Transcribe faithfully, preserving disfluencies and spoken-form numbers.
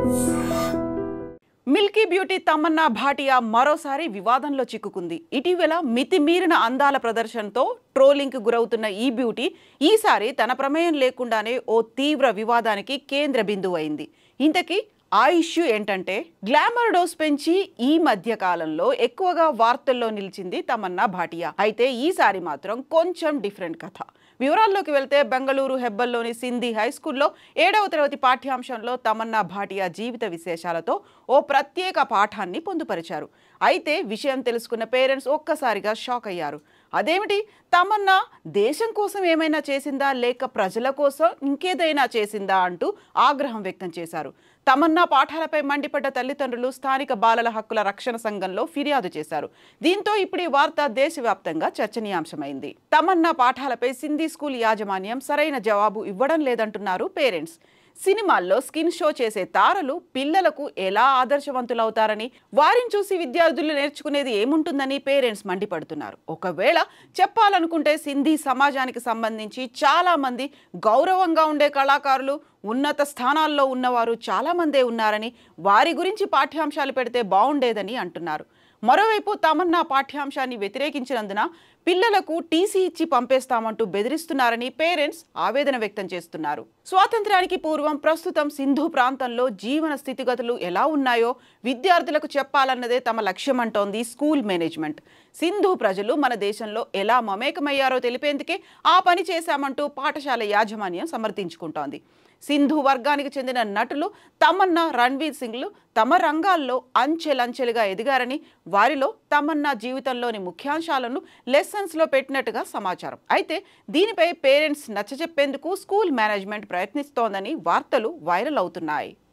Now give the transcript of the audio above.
Milky beauty Tamannaah Bhatia మరోసారి వివాదంలో చిక్కుకుంది. ఇటీవల మితిమీరిన అందాల ప్రదర్శనతో ట్రోలింగ్కు గురవుతున్న ఈ బ్యూటీ ఈసారి తన ప్రమేయం లేకుండానే ఓ తీవ్ర వివాదానికి కేంద్ర బిందువు అయింది. ఇంతకీ ఆ ఇష్యూ ఏంటంటే, గ్లామర్ డోస్ పెంచి ఈ మధ్య కాలంలో ఎక్కువగా వార్తల్లో నిలిచింది తమన్నా భాటియా. అయితే ఈసారి మాత్రం కొంచెం డిఫరెంట్ కథ. వివరాల్లోకి వెళ్తే, బెంగళూరు హెబ్బల్లోని సింధీ హై స్కూల్లో ఏడవ తరగతి పాఠ్యాంశంలో తమన్నా భాటియా జీవిత విశేషాలతో ఓ ప్రత్యేక పాఠాన్ని పొందుపరిచారు. అయితే విషయం తెలుసుకున్న పేరెంట్స్ ఒక్కసారిగా షాక్ అయ్యారు. అదేమిటి, తమన్నా దేశం కోసం ఏమైనా చేసిందా లేక ప్రజల కోసం ఇంకేదైనా చేసిందా అంటూ ఆగ్రహం వ్యక్తం చేశారు. తమన్నా పాఠాలపై మండిపడ్డ తల్లిదండ్రులు స్థానిక బాలల హక్కుల రక్షణ సంఘంలో ఫిర్యాదు చేశారు. దీంతో ఇప్పుడు ఈ వార్త దేశవ్యాప్తంగా చర్చనీయాంశమైంది. తమన్నా పాఠాలపై సింధీ స్కూల్ యాజమాన్యం సరైన జవాబు ఇవ్వడం లేదంటున్నారు పేరెంట్స్. సినిమాల్లో స్కిన్ షో చేసే తారలు పిల్లలకు ఎలా ఆదర్శవంతులవుతారని, వారిని చూసి విద్యార్థులు నేర్చుకునేది ఏముంటుందని పేరెంట్స్ మండిపడుతున్నారు. ఒకవేళ చెప్పాలనుకుంటే సింధీ సమాజానికి సంబంధించి చాలా మంది గౌరవంగా ఉండే కళాకారులు, ఉన్నత స్థానాల్లో ఉన్నవారు చాలా మందే ఉన్నారని, వారి గురించి పాఠ్యాంశాలు పెడితే బాగుండేదని అంటున్నారు. మరోవైపు తమన్నా పాఠ్యాంశాన్ని వ్యతిరేకించినందున పిల్లలకు టీసీ ఇచ్చి పంపేస్తామంటూ బెదిరిస్తున్నారని పేరెంట్స్ ఆవేదన వ్యక్తం చేస్తున్నారు. స్వాతంత్ర్యానికి పూర్వం ప్రస్తుతం సింధు ప్రాంతంలో జీవన స్థితిగతులు ఎలా ఉన్నాయో విద్యార్థులకు చెప్పాలన్నదే తమ లక్ష్యమంటోంది స్కూల్ మేనేజ్మెంట్. సింధు ప్రజలు మన దేశంలో ఎలా మమేకమయ్యారో తెలిపేందుకే ఆ పని చేశామంటూ పాఠశాల యాజమాన్యం సమర్థించుకుంటోంది. సింధు వర్గానికి చెందిన నటులు తమన్నా, రణ్వీర్ సింగ్లు తమ రంగాల్లో అంచెలంచెలుగా ఎదిగారని, వారిలో తమన్నా జీవితంలోని ముఖ్యాంశాలను లెసన్స్లో పెట్టినట్టుగా సమాచారం. అయితే దీనిపై పేరెంట్స్ నచ్చజెప్పేందుకు స్కూల్ మేనేజ్మెంట్ ప్రయత్నిస్తోందని వార్తలు వైరల్ అవుతున్నాయి.